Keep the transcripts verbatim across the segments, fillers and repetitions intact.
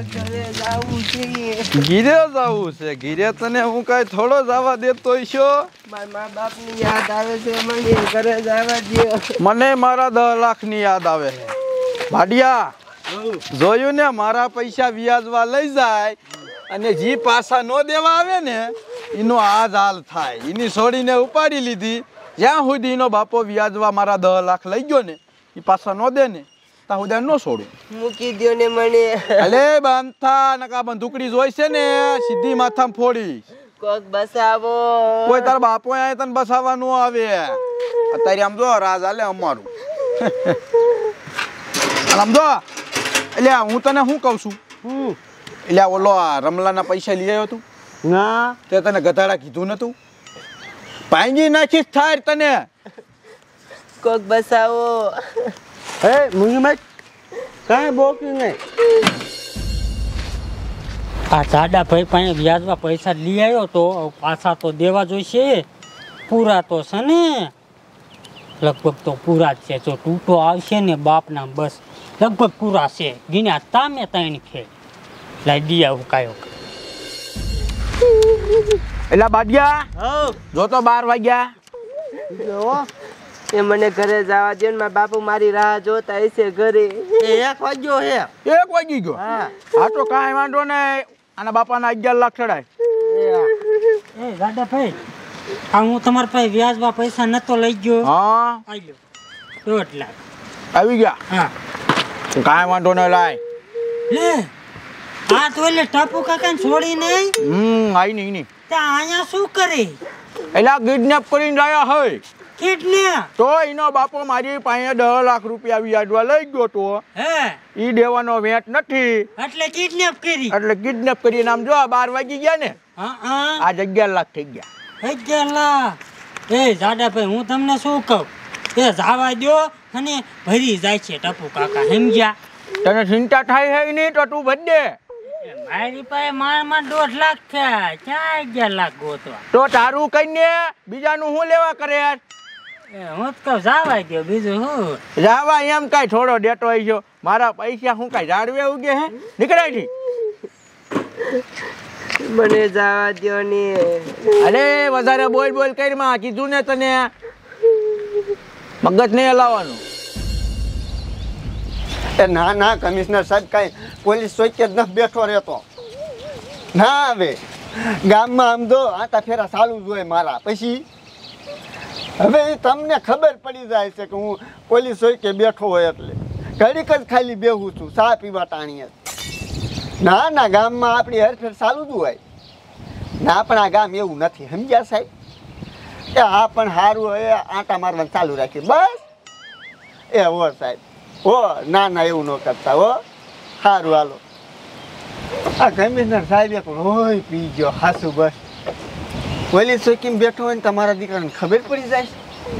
ઘરે જાવું છે ગીરે જાવું છે ગીરે તને હું કઈ થોડો જવા દેતો છો મારા મા બાપ ની યાદ આવે છે મને ઘરે જવા દો મને મારા દસ લાખ ની યાદ આવે છે ભાડિયા જોયું ને મારા પૈસા વ્યાજવા લઈ જાય અને જી પાછા નો દેવા આવે ને એનો આ જ હાલ થાય એની છોડીને ઉપાડી લીધી જ્યાં સુધી એનો બાપો વ્યાજવા મારા દસ લાખ લઈ ગયો ને એ પાછા નો દે ને ત્યાં સુધી નો છોડું મૂકી દો ને મને અલે બાંધા નકા બંદૂકડી જોઈ છે ને સીધી માથામાં ફોડી કોક બસાવો કોઈ તારા બાપો આય તને બસાવવા નો આવે અત્યારે આમ જો રાજ આલે અમારું આમ જો એટલે હું તને શું કહું છું હું એટલે ઓલો આ રમલાના પૈસા લઈ આવ્યો તું ના તે તને ગધાડા કીધું નતું પાંગી નાખીશ થાર તને કોક બસાવો હે મુંગી મત કાંઈ બોકી નહીં આ જાડા ભાઈ પાસે વ્યાજમાં પૈસા લઈ આવ્યો તો પાછા તો દેવા જોઈશે પૂરા તો છે ને લગભગ તો પૂરા જ છે જો તૂટો આવશે ને બાપના બસ લગભગ પૂરા છે ગીન્યા તામે ત્રણ ખે લાઈ દી આવું કાયો એટલે બાડિયા હવ જો તો બાર વાગ્યા જો એ મને ઘરે જવા દો ને મારા બાપુ મારી રાહ જોતા હશે ઘરે એ એક વાગ્યો હે એક વાગી ગયો હા આ તો કાંઈ વાંધો નહીં આના બાપાના અગિયાર લાખ ચડાય એ જાડા ભાઈ આ હું તમારા પાસે વ્યાજમાં પૈસા નતો લઈ ગયો હા આવી ગયો દોઢ લાખ આવી ગયા હા કાંઈ વાંધો નહીં લાય લે આ તો એટલે ટાપુ કાકાને છોડી નહીં હમ આઈ નહીં નહીં ત્યાં અહીંયા શું કરે એટલે કિડનેપ કરીને લાયા હોય કેટલે તો એનો બાપો મારી પાસે દસ લાખ રૂપિયા વ્યાજવા લઈ ગયો તો હે ઈ દેવાનો વેટ નથી એટલે કિડનેપ કરી એટલે કિડનેપ કરીને આમ જો બાર વાગી ગયા ને હા હા આજ અગિયાર લાખ થઈ ગયા અગિયાર લાખ એ જાડા ભાઈ હું તમને શું કહું એ જવા દો અને ભરી જાય છે ટપુ કાકા સમજ્યા તને ચિંતા થાય છે નહીં તો તું ભરી દે એ મારી પાસે મારમાં દોઢ લાખ થયા ક્યાં અગિયાર લાખ ગોતવા તો તારું કહીને બીજાનું હું લેવા કરે યાર એ હું તો કહું જવા દો બીજું શું જાવા એમ કાંઈ થોડો ડેટો આવી ગયો મારા પૈસા હું કાંઈ જાળવે ઉગે હે નીકળાય છે મને જવા દો ને અરે વધારે બોલ બોલ કરીમાં કીધું ને તને મગજ નહીં હલાવવાનું એ ના ના કમિશનર સાહેબ કાંઈ પોલીસ ચોકી જ ન બેઠો રહેતો ના હવે ગામમાં આમ દો આટા ફેરા ચાલુ જ હોય મારા પછી હવે તમને ખબર પડી જાય છે કે હું પોલીસ ચોકી બેઠો હોય એટલે ઘડીક જ ખાલી બેહું છું ચા પીવા ટાણીએ ના ના ગામમાં આપણી હેરફેર ચાલુ જ હોય ના પણ આ ગામ એવું નથી સમજ્યા સાહેબ એ આ પણ સારું હોય આટા મારવાનું ચાલુ રાખી બસ એ હો સાહેબ હો ના ના એવું ન કરતા હો સારું હાલો આ કમિશનર સાહેબે પણ હોય પી ગયો હાસુ બસ પોલીસ ચોકીમાં બેઠો હોય ને તમારા દીકરાને ખબર પડી જાય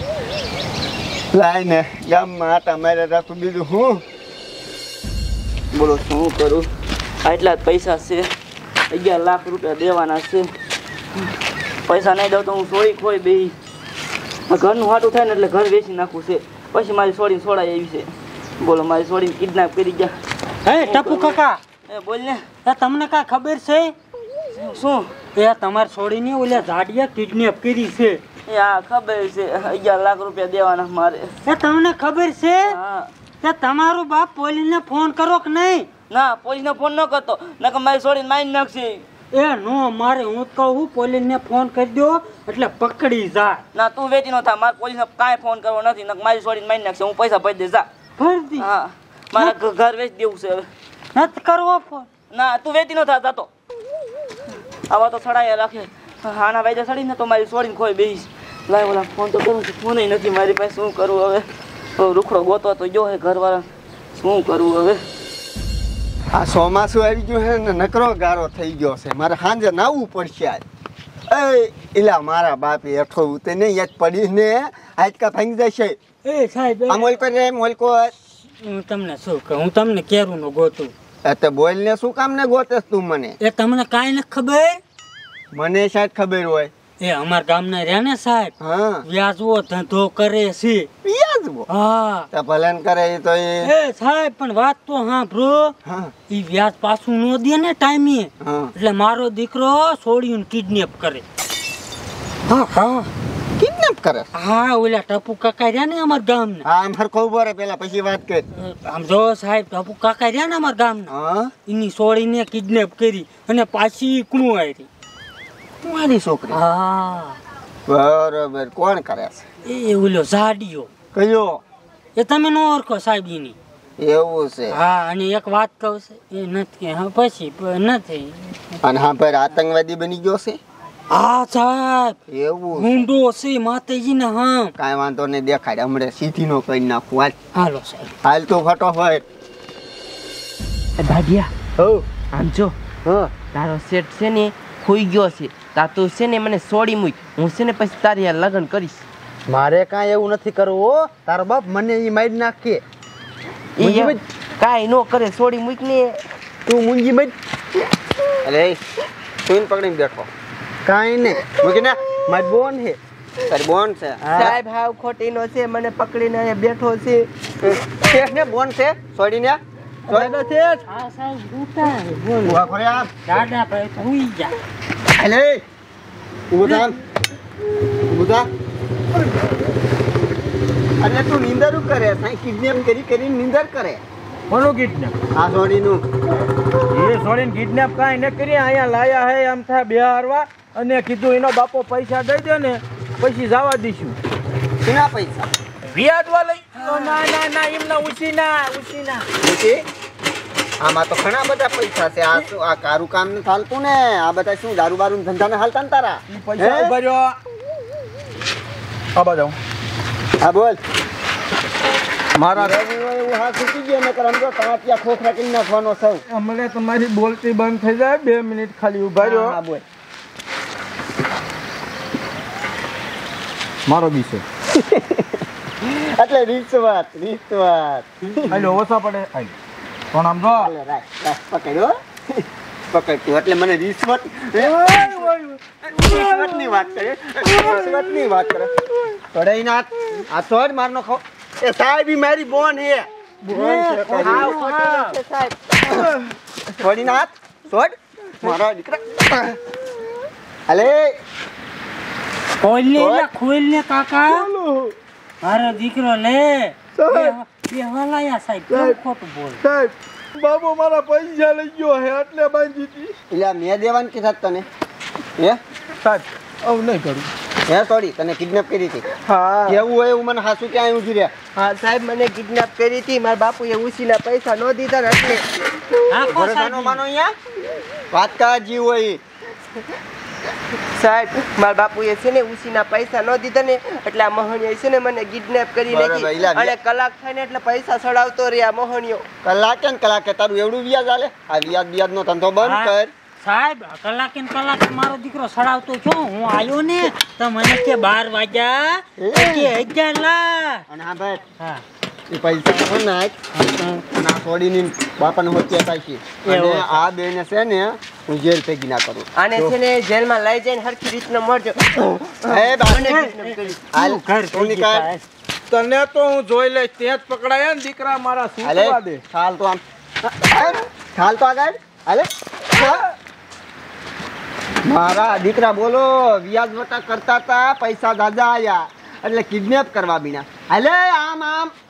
લાય ને ગામમાં આટા મારે રાખું બીજું હું બોલો શું કરું આટલા જ પૈસા છે અગિયાર લાખ રૂપિયા દેવાના છે પૈસા નહીં દઉં તો હું સોળી ખોઈ બે ઘરનું હાટું થાય ને એટલે ઘર વેચી નાખવું છે પછી મારી સોળીને સોળાઈ આવી છે બોલો મારી સોળીને કિડનેપ કરી ગયા હે ટપુ કાકા એ બોલ ને એ તમને કાંઈ ખબર છે શું એ તમારી છોડીને ઓલા જાડિયા કિડનેપ કરી છે એ હા ખબર છે અગિયાર લાખ રૂપિયા દેવાના મારે એ તમને ખબર છે હા કે તમારો બાપ પોલીસને ફોન કરો કે નહીં ના પોલીસને ફોન ન કરતો નકર મારી સોળીને મારી નાખશે એ નો મારે હું કહું પોલીસને ફોન કરી દો એટલે પકડી જાય ના તું વેચી નો થા મારે પોલીસને કાંઈ ફોન કરવો નથી નકર મારી સોળીને મારી નાખશે હું પૈસા ભરી દે જા ફરતી હા મારે ઘ- ઘર વેચી દેવું છે હવે નથી કરવો ફોન ના તું વેચી નો થા જાતો આવા તો સડાયા રાખે આના વાયદા સડીને તો મારી છોડીને ખોઈ બેહીશ લાય બોલા ફોન તો કરું છું ફોન નથી મારી પાસે શું કરવું હવે હવે રૂખડો ગોતવા તો જો હે ઘરવાળા શું કરવું હવે આ ચોમાસું આવી ગયું છે ને નકરો ગારો થઈ ગયો છે મારે સાંજે નાવું પડશે આજ એ એલા મારા બાપે હેઠો ઉતે ને યાદ પડી ને આજકા ભાંગી જશે એ સાહેબ આ મોલ કરે મોલ કો હું તમને શું કહું હું તમને કેરું નો ગોતું તે બોલ ને શું કામ ને ગોતેસ તું મને એ તમને કાંઈ નથી ખબર મને શાયદ ખબર હોય એ અમારા ગામના રહ્યા ને સાહેબ હા વ્યાજવો ધંધો કરે છે વ્યાજ વેચવો હા તો ભલે ને કરે એ તો એ એ સાહેબ પણ વાત તો હા બ્રો હા ઈ વ્યાજ પાછું નો દે ને ટાઈમે હા એટલે મારો દીકરો છોડીને કિડનેપ કરે હા હા કિડનેપ કરે હા ઓલા ટપુ કાકા રહ્યા ને અમારા ગામના હા આમ હરખો ઉભો રહે પેલા પછી વાત કર આમ જો સાહેબ ટપુ કાકા રહ્યા ને અમારા ગામના હા એની છોડીને કિડનેપ કરી અને પાછી ઈકણું આવી મારી છોકરી હા બરોબર કોણ કરે છે એ ઓલો ઝાડિયો કયો એ તમે નો ઓળખો સાહેબ એની એવું છે હા અને એક વાત કહું છે એ નથી હા પછી પ- નથી અને હા પર આતંકવાદી બની ગયો છે હા સાહેબ એવું છે. હુંડો છે માતાજીને હા કાંઈ વાંધો નહીં દેખાડ હમણાં સીધી નો કરી નાખું હાલ હાલો સાહેબ હાલ તો ફટોફટ ભાડિયા હો આમ જો હા તારો સેટ છે ને ખોઈ ગયો છે તા તું છે ને મને છોડી મૂક હું છે ને પછી તારી હારે લગ્ન કરીશ મારે કાંઈ એવું નથી કરવું હો તારો બાપ મને એ મારી નાખે ઈ એમ કાંઈ નો કરે છોડી મૂક ને તું મુંજી મત અરે તું પકડીને બેઠો કાંઈ નહીં મૂકીને મારી બોન છે તારી બોન છે સાહેબ હાવ ખોટી નો છે મને પકડીને અહીંયા બેઠો છે શેઠ ને બોન છે છોડીને દાદા શેઠ હા સાહેબ ઉતા બોલો ઉભા કરે આમ દાદા ભાઈ સુઈ જા અલે ઊભો થા ઊભો થા અને તું નિંદર કરે સાઈ કિડનેપ કરી કરી નિંદર કરે કોનું કિડનેપ આ છોડીનું એ છોડીને કિડનેપ કાંઈ ન કરી અહીંયા લાયા હે આમ થાય બિહારવા અને કીધું એનો બાપો પૈસા દઈ દે ને પછી જવા દઈશું શેના પૈસા વ્યાજવા લઈ ના ના ના એમના ઉછીના ઉછીના મૂકી આમાં તો ઘણા બધા પૈસા છે આ શું આ કારું કામ ને ચાલતું ને આ બધા શું દારૂ બારૂ ધંધા ને હાલતા ને તારા ઈ પૈસા હે? ઉભા રહ્યો આ બાજુ હા બોલ મારા રવિ હોય એવું હાથ ચૂકી ગયા ને કરમ તો તાંતિયા ખોખરા કરી નાખવાનો સૌ હમણાં તમારી બોલતી બંધ થઈ જાય બે મિનિટ ખાલી ઉભા હા રહ્યો બોલ મારો બી છે એટલે રીત વાત રીત વાત હાલો ઓછા પડે હાલ પણ આમ જો હાલે રાખ રાખ પકડ્યો પકડ તું એટલે મને રિશ્વત રિશ્વત ની વાત કરે રિશ્વત ની વાત કરે તોડાઈ ના આ તોડ મારનો ખો એ સાહેબ ઈ મારી બોન હે બોન છે હાવ ખોટી નો છે સાહેબ તોડી ના તોડ મારા દીકરા અલે ખોલ લે ઓય. લે, ખોલ લે કાકા મારો દીકરો લે સાહેબ. બે હલાયા સાહેબ કેમ ખોટું બોલ સાહેબ બાબુ મારા પૈસા લઈ ગયો હે એટલે બાંધી હતી એટલે મેં દેવાનું કીધા તને હે સાહેબ આવું નહીં કરું હે તોડી તને કિડનેપ કરી હતી હા એવું હોય એવું મને હાસુ ક્યાં આવ્યું છે હા સાહેબ મને કિડનેપ કરી હતી મારા બાપુએ ઉછીના પૈસા નો દીધા ને એટલે હા કો ભરોસાનો સાહેબ માનો અહીંયા વાત કા જીવ હોય ઈ. સાહેબ મારા બાપુએ છે ને ઉછીના પૈસા નો દીધા ને એટલે આ મોહણીએ છે ને મને કિડનેપ કરી બરાબર, નાખી ઈલા અને કલાક થાય ને એટલે પૈસા ચડાવતો રે આ મોહણીઓ કલાકે ને કલાકે તારું એવડું વ્યાજ આલે આ વ્યાજ વ્યાજ નો ધંધો બંધ હા. કર સાહેબ કલાકે ને કલાકે મારો દીકરો સડાવતો છો હું આવ્યો ને તો મને કે બાર વાગ્યા એ. કે અગિયાર લાખ અને હા ભાઈ હા એ પૈસા પણ નાખ અને આ છોડીની બાપાને હોત્યા થાય છે અને એવું. આ બેને છે ને હું જેલ ભેગી ના કરું આને છે ને જેલમાં લઈ જઈને હરખી રીતનો મળજો એ બાને મને kidnap કરી. હાલ ઘર તું થઈ નીકાળ. ગયું, તને તો હું જોઈ લઈશ ત્યાં જ પકડાયા ને દીકરા મારા હાલે સૂતવા દે ચાલ તો આમ ચાલ તો આગળ હાલે મારા દીકરા બોલો વ્યાજ વટા કરતા હતા પૈસા દાદા આયા એટલે કિડનેપ કરવા બીના હાલે આમ આમ